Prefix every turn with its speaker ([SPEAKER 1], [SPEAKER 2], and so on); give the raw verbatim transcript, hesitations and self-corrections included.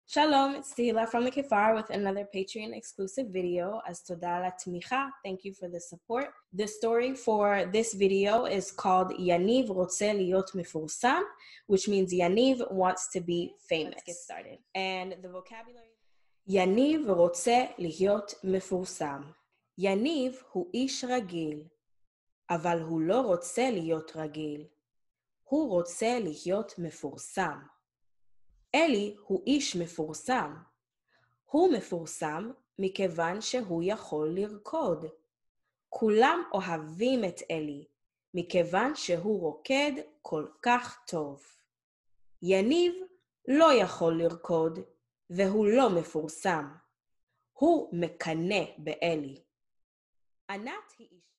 [SPEAKER 1] Shalom, it's Tehila from the Kefar with another Patreon exclusive video. As toda la tmicha, thank you for the support. The story for this video is called Yaniv רוצה להיות מפורסם, which means Yaniv wants to be famous. Let's get started. And the vocabulary. Yaniv רוצה להיות מפורסם. יניב הוא איש רגיל, אבל הוא לא רוצה להיות רגיל. הוא רוצה להיות מפורסם. אלי הוא איש מפורסם. הוא מפורסם מכיוון שהוא יכול לרקוד. כולם אוהבים את אלי, מכיוון שהוא רוקד כל כך טוב. יניב לא יכול לרקוד, והוא לא מפורסם. הוא מקנא באלי. ענת היא איש...